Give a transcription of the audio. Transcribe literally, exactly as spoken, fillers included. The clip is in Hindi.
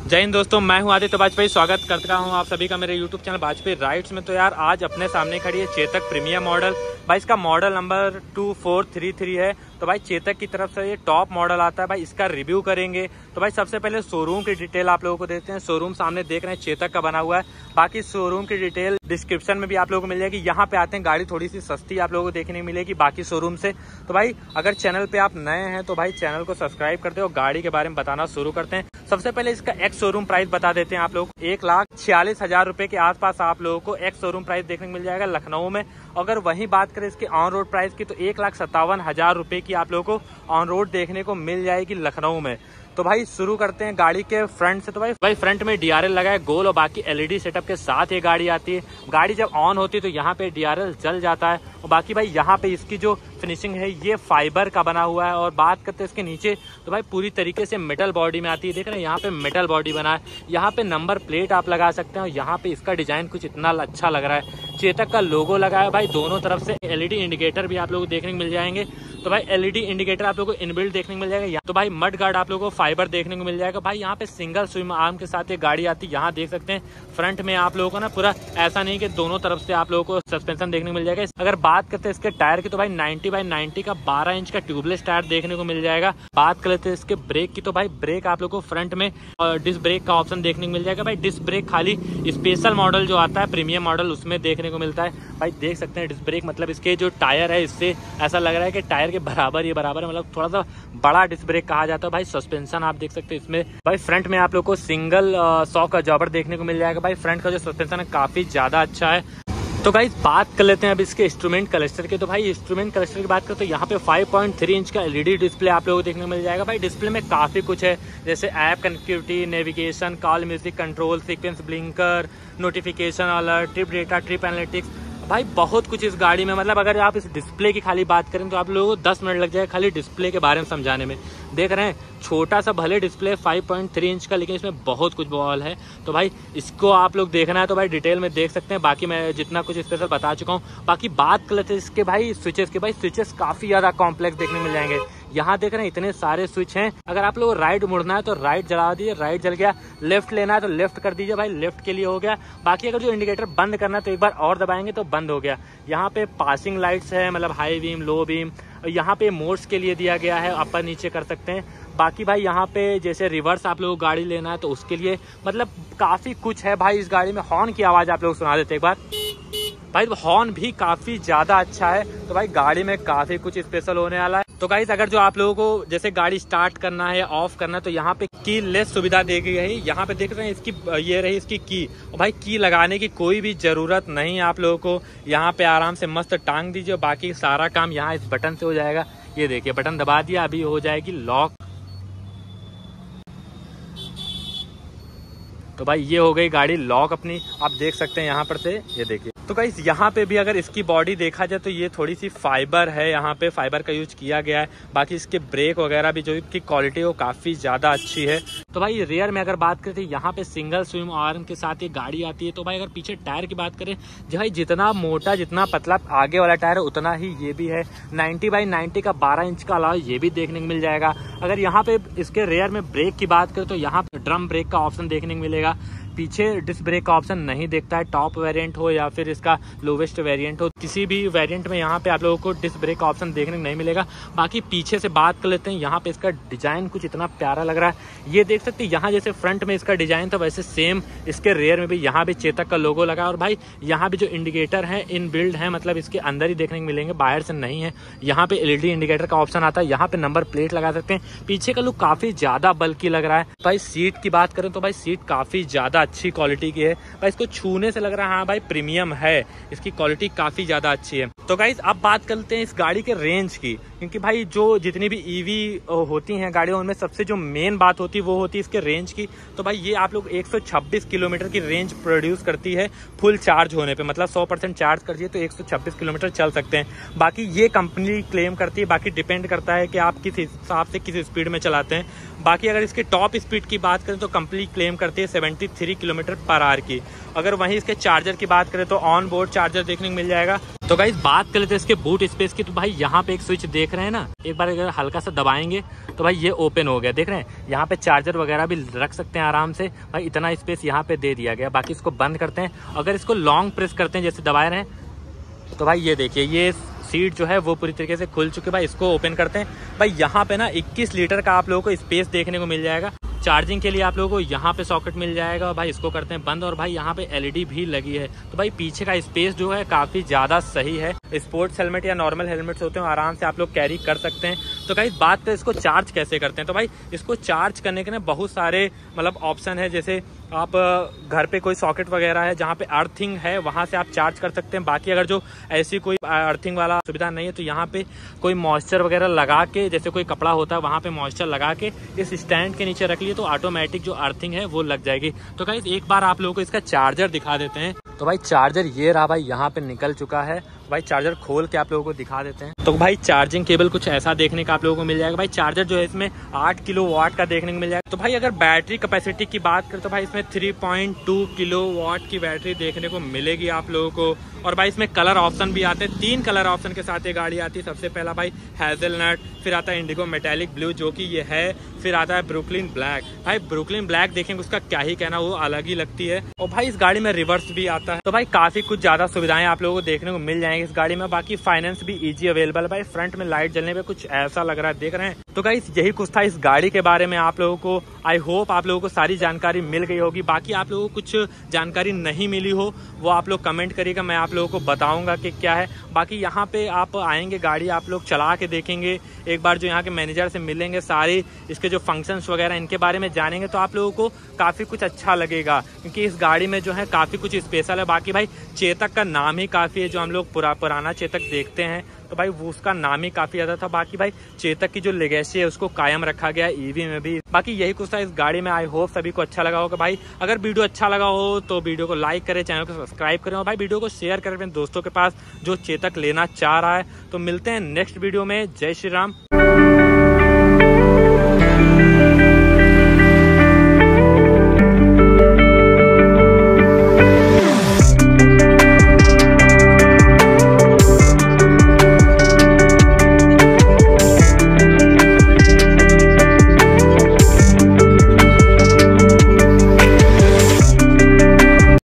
जय हिंद दोस्तों, मैं हूं आदित्य वाजपेयी। स्वागत करता हूं आप सभी का मेरे यूट्यूब चैनल वाजपेयी राइड्स में। तो यार आज अपने सामने खड़ी है चेतक प्रीमियम मॉडल। भाई इसका model number two four three three है। तो भाई चेतक की तरफ से ये टॉप मॉडल आता है। भाई इसका रिव्यू करेंगे। तो भाई सबसे पहले शोरूम की डिटेल आप लोगों को देते हैं। शोरूम सामने देख रहे हैं चेतक का बना हुआ है। बाकी शोरूम की डिटेल डिस्क्रिप्शन में भी आप लोगों को मिल जाएगी। यहाँ पे आते हैं गाड़ी थोड़ी सी सस्ती आप लोगों को देखने मिलेगी बाकी शोरूम से। तो भाई अगर चैनल पे आप नए हैं तो भाई चैनल को सब्सक्राइब करते हो। गाड़ी के बारे में बताना शुरू करते हैं। सबसे पहले इसका एक्स शोरूम प्राइस बता देते हैं आप लोग। एक लाख छियालीस हजार रुपए के आसपास आप लोगों को एक्स शोरूम प्राइस देखने को मिल जाएगा लखनऊ में। अगर वहीं बात करें इसके ऑन रोड प्राइस की तो एक लाख सत्तावन हजार रुपए की आप लोगों को ऑन रोड देखने को मिल जाएगी लखनऊ में। तो भाई शुरू करते हैं गाड़ी के फ्रंट से। तो भाई भाई फ्रंट में डीआरएल लगा है गोल और बाकी एलईडी सेटअप के साथ ये गाड़ी आती है। गाड़ी जब ऑन होती है तो यहाँ पे डीआरएल जल जाता है। और बाकी भाई यहाँ पे इसकी जो फिनिशिंग है ये फाइबर का बना हुआ है। और बात करते हैं इसके नीचे तो भाई पूरी तरीके से मेटल बॉडी में आती है। देख रहे हैं यहाँ पे मेटल बॉडी बना है। यहाँ पे नंबर प्लेट आप लगा सकते हैं और यहाँ पे इसका डिजाइन कुछ इतना अच्छा लग रहा है। चेतक का लोगो लगा है। भाई दोनों तरफ से एलईडी इंडिकेटर भी आप लोगों को देखने को मिल जाएंगे। तो भाई एलईडी इंडिकेटर आप लोगों को इनबिल्ट देखने को मिल जाएगा। तो भाई मड गार्ड आप लोगों को फाइबर देखने को मिल जाएगा। भाई यहाँ पे सिंगल स्विम आर्म के साथ ये गाड़ी आती है। यहाँ देख सकते हैं फ्रंट में आप लोगों को ना पूरा ऐसा नहीं कि दोनों तरफ से आप लोगों को सस्पेंशन देखने को मिल जाएगा। अगर बात करते हैं इसके टायर की तो भाई नाइन्टी बाई नाइन्टी का बारह इंच का ट्यूबलेस टायर देखने को मिल जाएगा। बात कर लेते हैं इसके ब्रेक की तो भाई ब्रेक आप लोगों को फ्रंट में डिस्क ब्रेक का ऑप्शन देखने को मिल जाएगा। भाई डिस्क ब्रेक खाली स्पेशल मॉडल जो आता है प्रीमियम मॉडल उसमें देखने को मिलता है। भाई देख सकते हैं डिस्क ब्रेक मतलब इसके जो टायर है इससे ऐसा लग रहा है कि टायर के बराबर ये बराबर है, मतलब थोड़ा सा बड़ा डिस्क ब्रेक कहा जाता है। भाई सस्पेंशन आप देख सकते हैं इसमें। भाई फ्रंट में आप लोग को सिंगल सौ का जॉबर देखने को मिल जाएगा। भाई फ्रंट का जो सस्पेंशन है काफी ज्यादा अच्छा है। तो गाइस बात कर लेते हैं अब इसके इंस्ट्रूमेंट क्लस्टर के। तो भाई इंस्ट्रूमेंट क्लस्टर की बात करें तो यहाँ पे फाइव पॉइंट थ्री इंच का एलईडी डिस्प्ले आप लोगों को देखने को मिल जाएगा। भाई डिस्प्ले में काफी कुछ है जैसे app connectivity, navigation, call music control, sequence blinker, notification alert, trip data, trip analytics. भाई बहुत कुछ इस गाड़ी में, मतलब अगर आप इस डिस्प्ले की खाली बात करें तो आप लोगों को दस मिनट लग जाए खाली डिस्प्ले के बारे में समझाने में। देख रहे हैं छोटा सा भले display five point three inch का, लेकिन इसमें बहुत कुछ बॉल है। तो भाई इसको आप लोग देखना है तो भाई डिटेल में देख सकते हैं। बाकी मैं जितना कुछ स्पेशल बता चुका हूँ। बाकी बात कर लेते हैं इसके भाई स्विचेस के। भाई स्विचेस काफी ज्यादा कॉम्प्लेक्स देखने मिल जाएंगे। यहाँ देख रहे हैं इतने सारे स्विच हैं। अगर आप लोग राइट मुड़ना है तो राइट जला दीजिए, राइट जल गया। लेफ्ट लेना है तो लेफ्ट कर दीजिए, भाई लेफ्ट के लिए हो गया। बाकी अगर जो इंडिकेटर बंद करना है तो एक बार और दबाएंगे तो बंद हो गया। यहाँ पे पासिंग लाइट्स है, मतलब हाई बीम, लो बीम। यहाँ पे मोड्स के लिए दिया गया है, अपर नीचे कर सकते हैं। बाकी भाई यहाँ पे जैसे रिवर्स आप लोगों को गाड़ी लेना है तो उसके लिए मतलब काफी कुछ है। भाई इस गाड़ी में हॉर्न की आवाज आप लोग सुना देते एक बार। भाई हॉर्न भी काफी ज्यादा अच्छा है। तो भाई गाड़ी में काफी कुछ स्पेशल होने वाला है। तो गाइस अगर जो आप लोगों को जैसे गाड़ी स्टार्ट करना है या ऑफ करना है तो यहाँ पे की लेस सुविधा दी गई है। यहाँ पे देख रहे हैं इसकी ये रही इसकी की। और भाई की लगाने की कोई भी जरूरत नहीं है आप लोगों को। यहाँ पे आराम से मस्त टांग दीजिए। बाकी सारा काम यहाँ इस बटन से हो जाएगा। ये देखिए बटन दबा दिया, अभी हो जाएगी लॉक। तो भाई ये हो गई गाड़ी लॉक अपनी, आप देख सकते हैं यहाँ पर से। ये देखिए तो गाइस यहाँ पे भी अगर इसकी बॉडी देखा जाए तो ये थोड़ी सी फाइबर है, यहाँ पे फाइबर का यूज किया गया है। बाकी इसके ब्रेक वगैरह भी जो इसकी क्वालिटी है वो काफी ज्यादा अच्छी है। तो भाई रियर में अगर बात करें तो यहाँ पे सिंगल स्विम आर्म के साथ ये गाड़ी आती है। तो भाई अगर पीछे टायर की बात करें जो भाई जितना मोटा जितना पतला आगे वाला टायर है उतना ही ये भी है। नाइन्टी बाई नाइन्टी का बारह इंच का अलावा ये भी देखने को मिल जाएगा। अगर यहाँ पे इसके रियर में ब्रेक की बात करें तो यहाँ पे ड्रम ब्रेक का ऑप्शन देखने को मिलेगा। पीछे डिस्क ब्रेक का ऑप्शन नहीं देखता है। टॉप वेरिएंट हो या फिर इसका लोवेस्ट वेरिएंट हो, किसी भी वेरिएंट में यहाँ पे आप लोगों को डिस्क ब्रेक का ऑप्शन देखने को नहीं मिलेगा। बाकी पीछे से बात कर लेते हैं। यहाँ पे इसका डिजाइन कुछ इतना प्यारा लग रहा है। ये देख सकते हैं यहाँ जैसे फ्रंट में इसका डिजाइन था वैसे सेम इसके रेयर में भी यहाँ भी चेतक का लोगो लगा है। और भाई यहाँ भी जो इंडिकेटर है इन बिल्ड है, मतलब इसके अंदर ही देखने को मिलेंगे, बाहर से नहीं है। यहाँ पे एलईडी इंडिकेटर का ऑप्शन आता है। यहाँ पे नंबर प्लेट लगा सकते हैं। पीछे का लुक काफी ज्यादा बल्कि लग रहा है। भाई सीट की बात करें तो भाई सीट काफी ज्यादा अच्छी क्वालिटी की है। भाई इसको छूने से लग रहा है हाँ भाई प्रीमियम है, इसकी क्वालिटी काफी ज्यादा अच्छी है। तो गाइस अब बात करते हैं इस गाड़ी के रेंज की, क्योंकि भाई जो जितनी भी ईवी होती हैं गाड़ियों उनमें सबसे जो मेन बात होती है वो होती है इसके रेंज की। तो भाई ये आप लोग एक सौ छब्बीस किलोमीटर की रेंज प्रोड्यूस करती है फुल चार्ज होने पे, मतलब सौ परसेंट चार्ज कर दिए तो एक सौ छब्बीस किलोमीटर चल सकते हैं। बाकी ये कंपनी क्लेम करती है, बाकी डिपेंड करता है कि आप किस हिसाब से किस स्पीड में चलाते हैं। बाकी अगर इसके टॉप स्पीड की बात करें तो कंपनी क्लेम करती है तिहत्तर किलोमीटर पर आवर की। अगर वहीं इसके चार्जर की बात करें तो ऑन बोर्ड चार्जर देखने को मिल जाएगा। तो गाइस बात कर लेते हैं इसके बूट स्पेस की। तो भाई यहाँ पे एक स्विच देख रहे हैं ना, एक बार अगर हल्का सा दबाएंगे तो भाई ये ओपन हो गया, देख रहे हैं। यहाँ पे चार्जर वगैरह भी रख सकते हैं आराम से, भाई इतना स्पेस यहाँ पे दे दिया गया। बाकी इसको बंद करते हैं, अगर इसको लॉन्ग प्रेस करते हैं जैसे दबाए रहे हैं तो भाई ये देखिए ये सीट जो है वो पूरी तरीके से खुल चुकी है। भाई इसको ओपन करते हैं, भाई यहाँ पे ना इक्कीस लीटर का आप लोगों को स्पेस देखने को मिल जाएगा। चार्जिंग के लिए आप लोगों को यहाँ पे सॉकेट मिल जाएगा। भाई इसको करते हैं बंद, और भाई यहाँ पे एलईडी भी लगी है। तो भाई पीछे का स्पेस जो है काफी ज्यादा सही है। स्पोर्ट्स हेलमेट या नॉर्मल हेलमेट्स होते हैं आराम से आप लोग कैरी कर सकते हैं। तो गाइस बात करें इसको चार्ज कैसे करते हैं, तो भाई इसको चार्ज करने के ना बहुत सारे मतलब ऑप्शन है। जैसे आप घर पे कोई सॉकेट वगैरह है जहाँ पे अर्थिंग है वहाँ से आप चार्ज कर सकते हैं। बाकी अगर जो ऐसी कोई अर्थिंग वाला सुविधा नहीं है तो यहाँ पे कोई मॉइस्चर वगैरह लगा के, जैसे कोई कपड़ा होता है वहाँ पे मॉइस्चर लगा के इस स्टैंड के नीचे रख लिए तो ऑटोमेटिक जो अर्थिंग है वो लग जाएगी। तो गाइस एक बार आप लोगों को इसका चार्जर दिखा देते हैं। तो भाई चार्जर ये रहा, भाई यहाँ पे निकल चुका है। भाई चार्जर खोल के आप लोगों को दिखा देते हैं। तो भाई चार्जिंग केबल कुछ ऐसा देखने का आप लोगों को मिल जाएगा। भाई चार्जर जो है इसमें आठ किलो वाट का देखने को मिल जाएगा। तो भाई अगर बैटरी कैपेसिटी की बात करें तो भाई इसमें तीन पॉइंट दो किलो वाट की बैटरी देखने को मिलेगी आप लोगों को। और भाई इसमें कलर ऑप्शन भी आते हैं, तीन कलर ऑप्शन के साथ ये गाड़ी आती है। सबसे पहला भाई हेजलनट, फिर आता है इंडिगो मेटालिक ब्लू जो कि ये है, फिर आता है ब्रुकलिन ब्लैक। भाई ब्रुकलिन ब्लैक देखेंगे उसका क्या ही कहना, वो अलग ही लगती है। और भाई इस गाड़ी में रिवर्स भी आता है। तो भाई काफी कुछ ज्यादा सुविधाएं आप लोगों को देखने को मिल जाएंगी इस गाड़ी में। बाकी फाइनेंस भी इजी अवेलेबल है। भाई फ्रंट में लाइट जलने पे कुछ ऐसा लग रहा है, देख रहे हैं। तो गाइस यही कुछ था इस गाड़ी के बारे में आप लोगों को। आई होप आप लोगों को सारी जानकारी मिल गई होगी। बाकी आप लोगों को कुछ जानकारी नहीं मिली हो वो आप लोग कमेंट करिएगा, मैं आप लोगों को बताऊंगा कि क्या है। बाकी यहाँ पे आप आएंगे, गाड़ी आप लोग चला के देखेंगे, एक बार जो यहाँ के मैनेजर से मिलेंगे, सारी इसके जो फंक्शंस वगैरह इनके बारे में जानेंगे तो आप लोगों को काफी कुछ अच्छा लगेगा, क्योंकि इस गाड़ी में जो है काफी कुछ स्पेशल है। बाकी भाई चेतक का नाम ही काफी है, जो हम लोग पुरा, पुराना चेतक देखते हैं तो भाई वो उसका नाम ही काफी ज्यादा था। बाकी भाई चेतक की जो लेगेसी है उसको कायम रखा गया ईवी में भी। बाकी यही कुछ था इस गाड़ी में। आई होप सभी को अच्छा लगा होगा। भाई अगर वीडियो अच्छा लगा हो तो वीडियो को लाइक करें, चैनल को सब्सक्राइब करें और भाई वीडियो को शेयर करें अपने दोस्तों के पास जो चेतक लेना चाह रहा है। तो मिलते हैं नेक्स्ट वीडियो में। जय श्री राम।